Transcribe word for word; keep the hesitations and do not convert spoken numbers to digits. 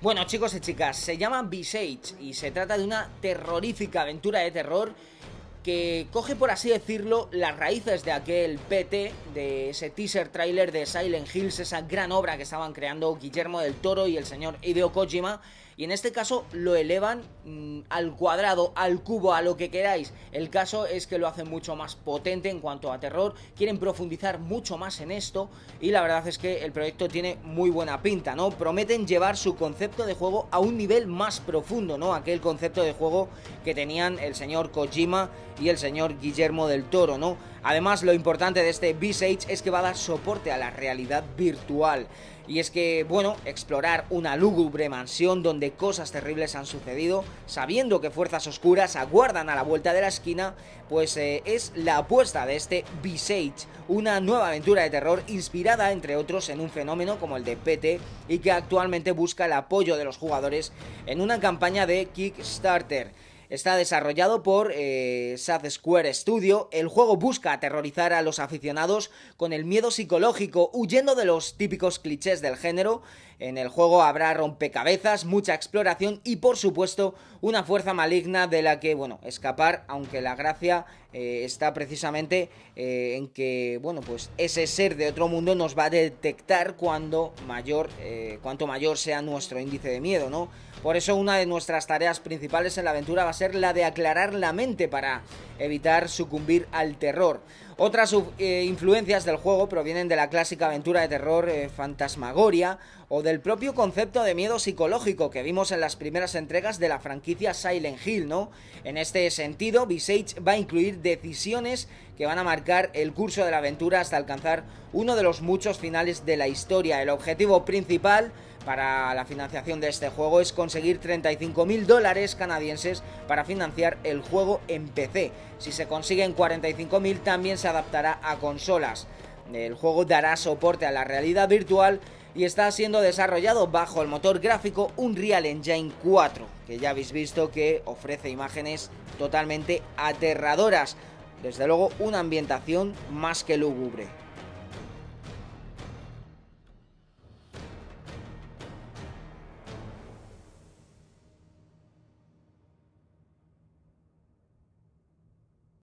Bueno, chicos y chicas, se llama Visage y se trata de una terrorífica aventura de terror que coge, por así decirlo, las raíces de aquel P T, de ese teaser trailer de Silent Hills, esa gran obra que estaban creando Guillermo del Toro y el señor Hideo Kojima, y en este caso lo elevan mmm, al cuadrado, al cubo, a lo que queráis. El caso es que lo hacen mucho más potente en cuanto a terror, quieren profundizar mucho más en esto y la verdad es que el proyecto tiene muy buena pinta, ¿no? Prometen llevar su concepto de juego a un nivel más profundo, ¿no? Aquel concepto de juego que tenían el señor Kojima y el señor Guillermo del Toro, ¿no? Además, lo importante de este Visage es que va a dar soporte a la realidad virtual. Y es que, bueno, explorar una lúgubre mansión donde cosas terribles han sucedido, sabiendo que fuerzas oscuras aguardan a la vuelta de la esquina, pues eh, es la apuesta de este Visage, una nueva aventura de terror inspirada, entre otros, en un fenómeno como el de P T y que actualmente busca el apoyo de los jugadores en una campaña de Kickstarter. Está desarrollado por eh, Sad Square Studio. El juego busca aterrorizar a los aficionados con el miedo psicológico, huyendo de los típicos clichés del género. En el juego habrá rompecabezas, mucha exploración y, por supuesto, una fuerza maligna de la que, bueno, escapar, aunque la gracia eh, está precisamente eh, en que, bueno, pues ese ser de otro mundo nos va a detectar cuando mayor, eh, cuanto mayor sea nuestro índice de miedo, ¿no? Por eso una de nuestras tareas principales en la aventura va a ser la de aclarar la mente para evitar sucumbir al terror. Otras eh, influencias del juego provienen de la clásica aventura de terror eh, Fantasmagoria o del propio concepto de miedo psicológico que vimos en las primeras entregas de la franquicia Silent Hill, ¿no? En este sentido, Visage va a incluir decisiones que van a marcar el curso de la aventura hasta alcanzar uno de los muchos finales de la historia. El objetivo principal para la financiación de este juego es conseguir treinta y cinco mil dólares canadienses para financiar el juego en P C. Si se consiguen cuarenta y cinco mil, también se adaptará a consolas. El juego dará soporte a la realidad virtual y está siendo desarrollado bajo el motor gráfico Unreal Engine cuatro, que ya habéis visto que ofrece imágenes totalmente aterradoras. Desde luego, una ambientación más que lúgubre.